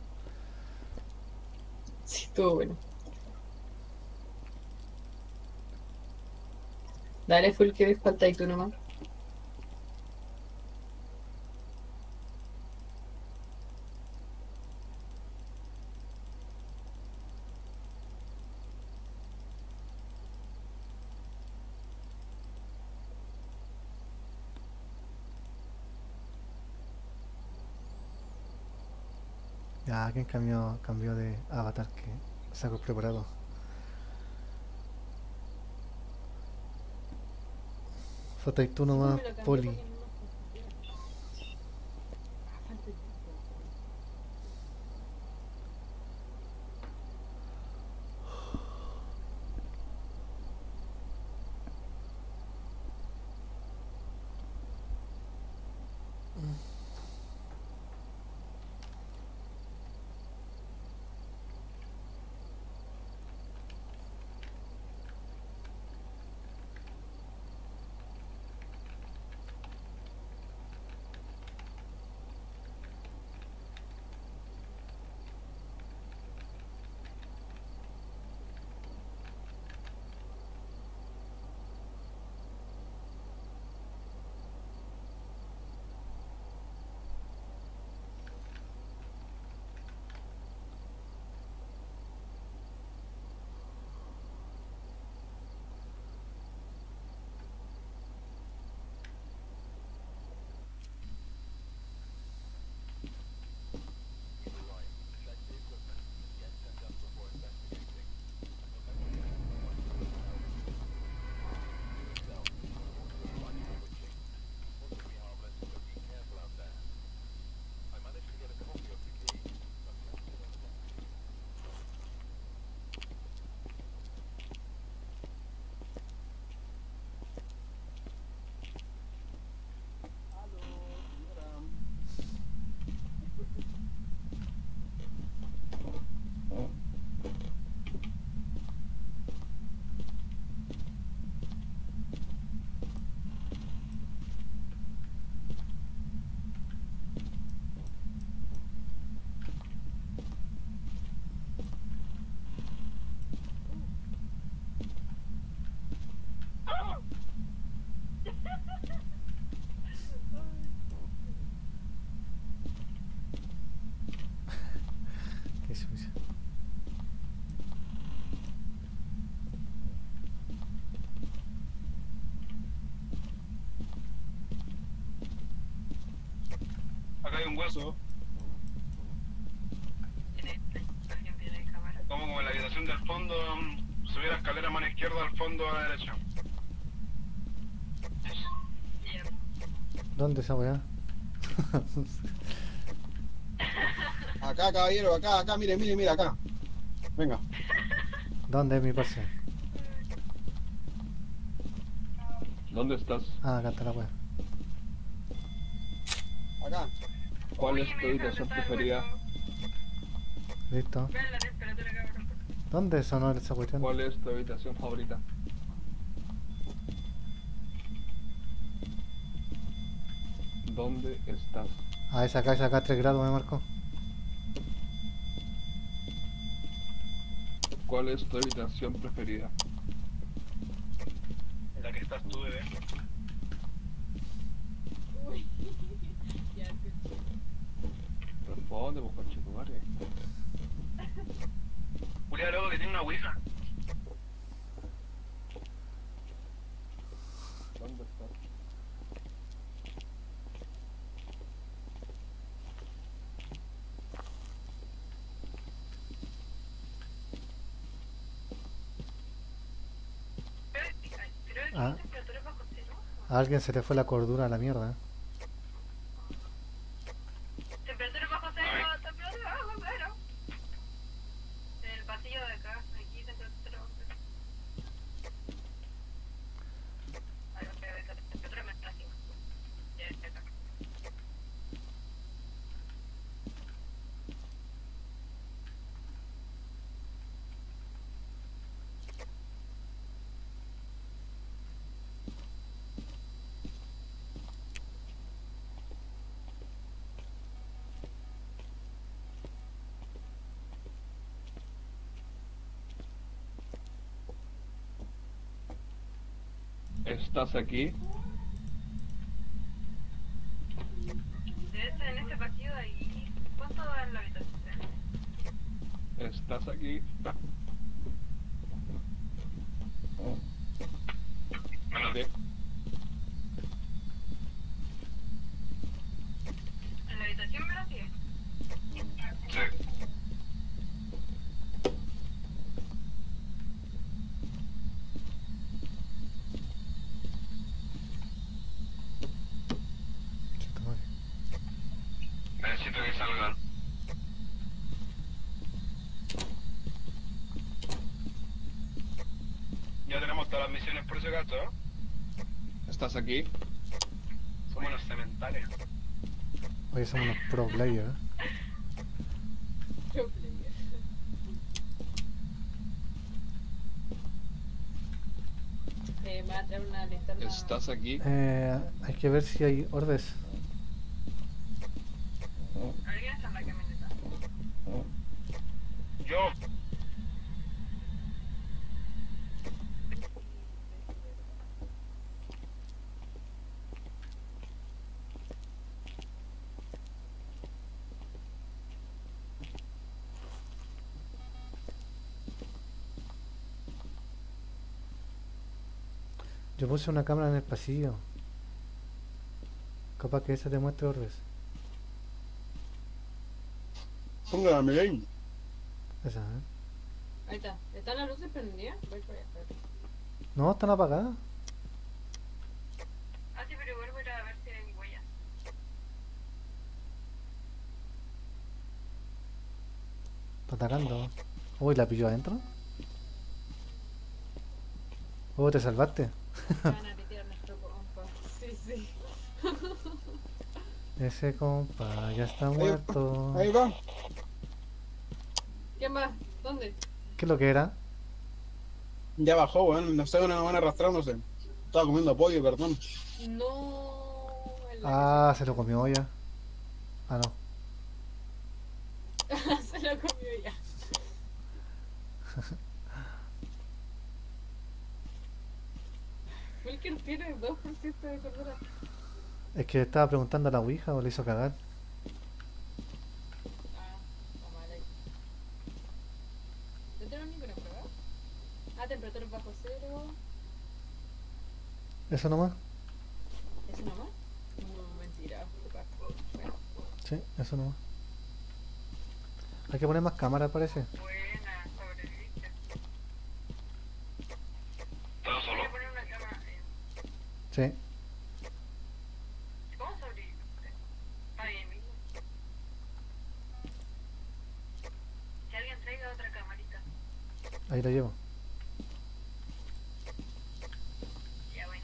Sí, estuvo bueno. Dale, full que falta y tú nomás. Ya, ¿quién cambió de avatar que sacó preparado? Falta tú nomás, Poli. Qué sucio. Acá hay un hueso. Alguien tiene cámara. Como en la habitación del fondo, subir la escalera a mano izquierda, al fondo a la derecha. Bien. ¿Dónde esa weá? Acá, caballero, acá, mire, acá. Venga, ¿Dónde es mi parce? ¿Dónde estás? Ah, acá está la weá. acá. ¿Cuál Uy, es tu me dejaron habitación botar el preferida? hueco. Listo. Vean la temperatura, cabrón. ¿Dónde sonó esa cuestión? ¿Cuál es tu habitación favorita? ¿Dónde estás? Ah, esa acá, 3 grados me marcó. ¿Cuál es tu habitación preferida? En la que estás tú, bebé. Uy. Ya, qué chido. Responde, pues, conchetumare. Julia, loco, que tiene una ouija. ¿Dónde estás? Ah, Temperatura bajo cero. a alguien se le fue la cordura a la mierda. Temperatura bajo cero. Temperatura bajo cero. En el pasillo de acá. Aquí temperatura bajo cero. Ahí va a ver la temperatura menos 5. Ya está acá. ¿Estás aquí? Debe ser en este pasillo de ahí. ¿Cuánto da en la habitación? ¿Estás aquí? Menos Sí. ¿En la habitación menos 10? Sí. Chuta madre. Necesito que salgan. Ya tenemos todas las misiones por ese caso, ¿eh? ¿Estás aquí? Somos los cementarios. Oye, somos unos pro players. Pro player. Me va a traer una linterna. ¿Estás aquí? Hay que ver si hay orbes. ¿Alguien está en la camioneta? Yo. Yo puse una cámara en el pasillo. Capaz que esa te muestre orbes. Póngame ahí. Esa, ¿eh? Ahí está. ¿Están las luces prendidas? Voy por allá. espérate. No, están apagadas. Ah, sí, pero igual voy a ir a ver si hay huellas. Está atacando. Uy, ¿la pilló adentro? Oh, te salvaste. Van a pitear nuestro compa. Sí, sí. Ese compa ya está muerto. Ahí va. ¿Quién va? ¿Dónde? ¿Qué es lo que era? Ya bajó, weón. No sé, una van arrastrándose. Estaba comiendo pollo, perdón. No. en la Ah, se lo comió ya. Ah, no. casa. Se lo comió ya. Wilker tiene 2% de cordura. Es que estaba preguntando a la Ouija o le hizo cagar. Ah, está mal ahí. ¿No tenemos ninguna prueba? Ah, temperatura bajo cero. ¿Eso nomás? ¿Eso nomás? No, mentira. Bueno, Sí, eso nomás. Hay que poner más cámaras, parece. Buena, sobreviviste. Todo Voy solo. a poner una cámara. Sí. ¿Cómo sobreviviste? Ahí mismo. Que alguien traiga otra camarita. Ahí la llevo. Ya, buena.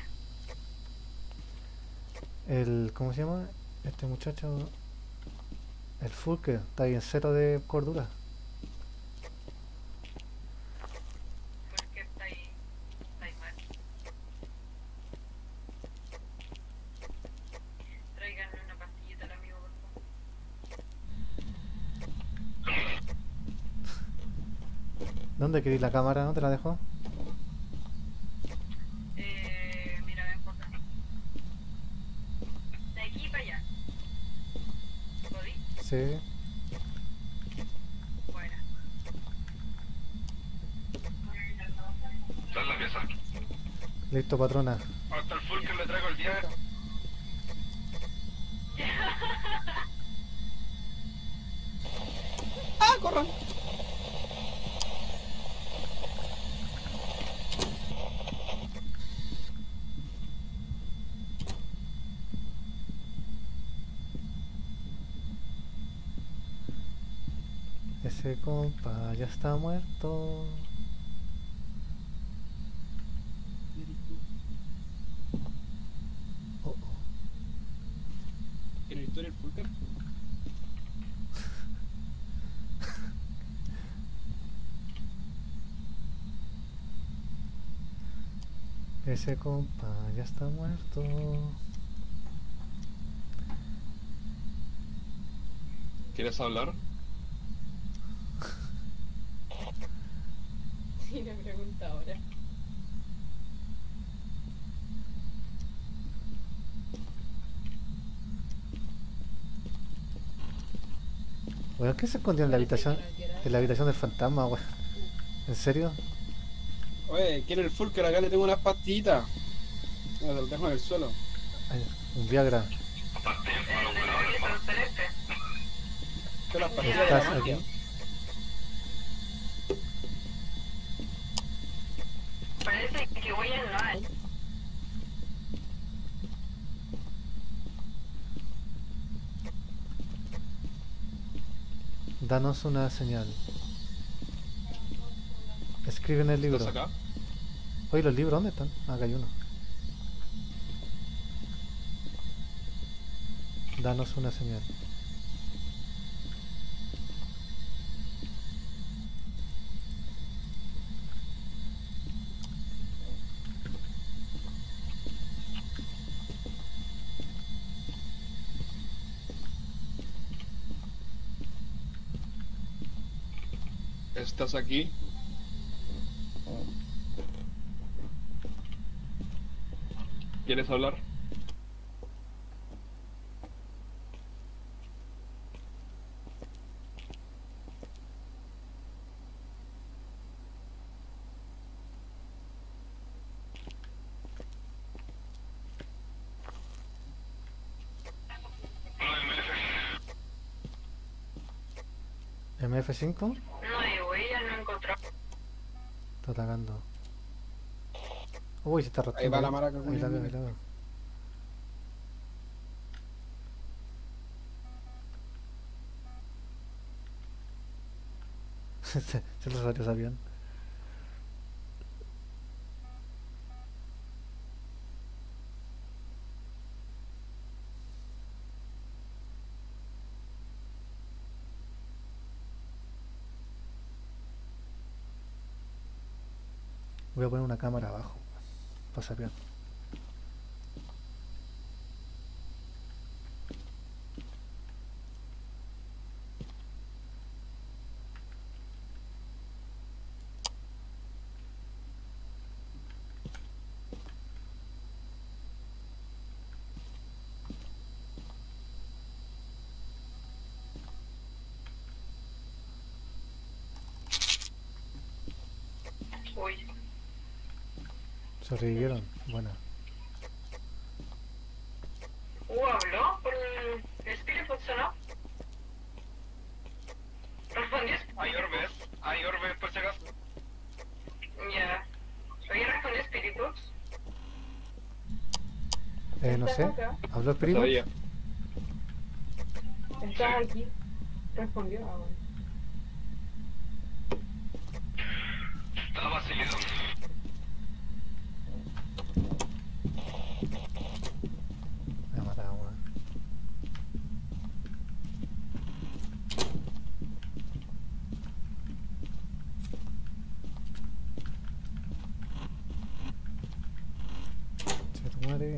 El... ¿Cómo se llama? Este muchacho... El Fulker. Está bien, cero de cordura. Porque está ahí mal. Tráiganle una pastillita al amigo, por favor. ¿Dónde queréis la cámara? ¿No te la dejo? Mira, ven por acá. De aquí para allá. ¿Podí? Sí. Buena. Está en la pieza. Listo, patrona. Hasta el full que le traigo el día. ¡Ah, corran! Ese compa ya está muerto. Oh, oh. ¿En la historia del Fulker? Ese compa ya está muerto. ¿Quieres hablar? Sí, me pregunta ahora. Weón, ¿qué se escondió en la habitación? En la habitación del fantasma, weón. ¿En serio? Oye, quiero el Fulker, acá le tengo unas pastillitas. Mira, te lo dejo en el suelo. Ay, un Viagra. Son las pastillas de ¿Estás la aquí? magia. Parece que huelen mal. Danos una señal. Escribe en el libro. ¿Estás acá? Oye, ¿los libros dónde están? Ah, acá hay uno. Danos una señal. ¿Estás aquí? ¿Quieres hablar? MF5 No hay huellas, no encontró. está atacando. Uy, se está Ahí arrastrando. va la maraca. Ahí la veo, ahí la veo. Se lo salió ese avión. Voy a poner una cámara abajo. Pasa bien. Uy, Sobrevivieron. Buena. habló por el espíritu, ¿no? ¿Respondió? Hay orbes por si acaso. Ya. ¿Oye, respondió espíritus? No sé. acá? ¿Habló el espíritu? Sabía. Estás aquí. Respondió. Ah, bueno. Estaba vacilando. Me ha matado, weón. Che, tu madre.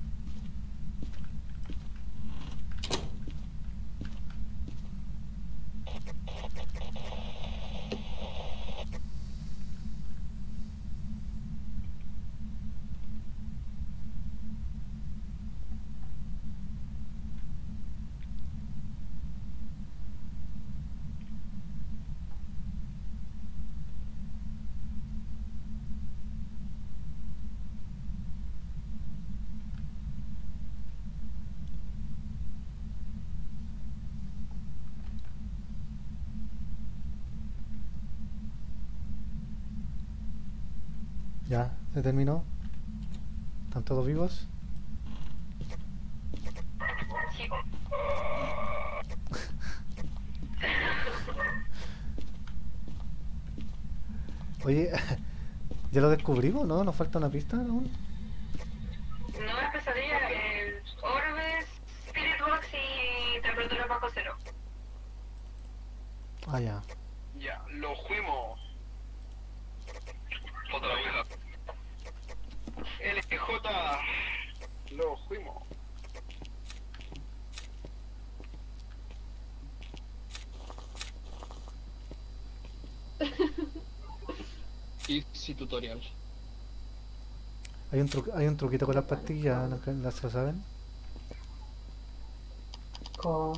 Ya, se terminó. ¿Están todos vivos? Sí. Oye, ¿ya lo descubrimos, no? ¿Nos falta una pista aún? No es pesadilla, el Orbes, Spirit Box y temperatura bajo cero. Ah, ya. Ya, lo fuimos. Otra vez. LJ, lo fuimos. Easy tutorial. Hay un truquito con las pastillas, ¿las lo saben? ¿Cómo?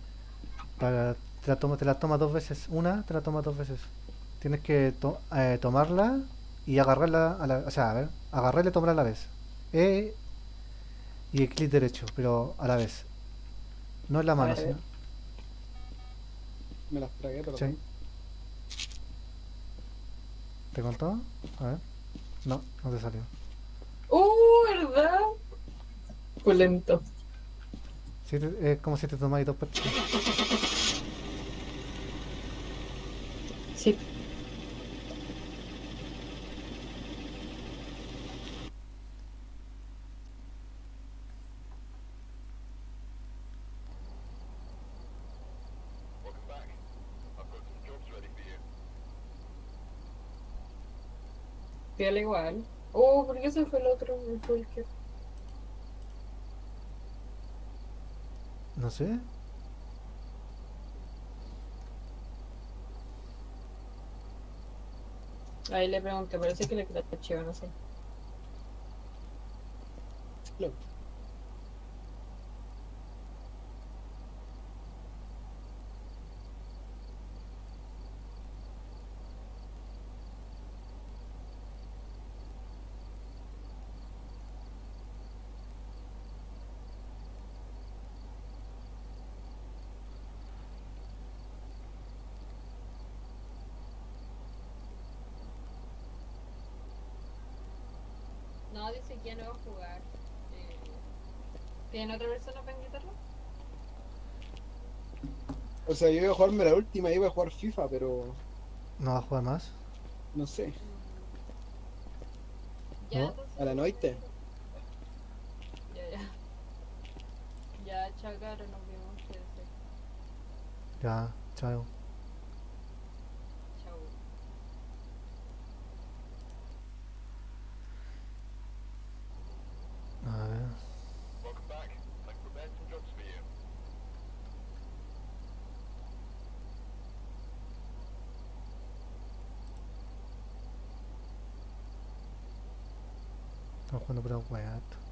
Te la tomas dos veces. Una, te la tomas dos veces. Tienes que tomarla y agarrarla o sea, a ver, agarrarla y tomarla a la vez. Y el clic derecho, pero a la vez. No en la mano, A ver. sino. Me las tragué, pero. ¿Cachai? ¿Te contó? A ver. No, no te salió. ¿Verdad? Fue lento. Sí, es como si te tomáis dos pastillas. Sí. Welcome back. I've got some jobs ready for you. Fíjale igual. ¿Por qué se fue el otro? El Fulker. No sé. Ahí le pregunté, parece que le queda chivo, no sé. Lo- No, dice que ya no va a jugar. ¿Tiene otra persona para invitarlo? O sea, yo iba a jugarme la última, iba a jugar FIFA, pero. No va a jugar más. No sé. Ya, No. entonces. A la noche. Ya. Ya, chao, nos vemos. Cuídense. Ya, chao. Chao. A ver. Welcome back. I've prepared some jobs for you. Estamos jugando pura weá.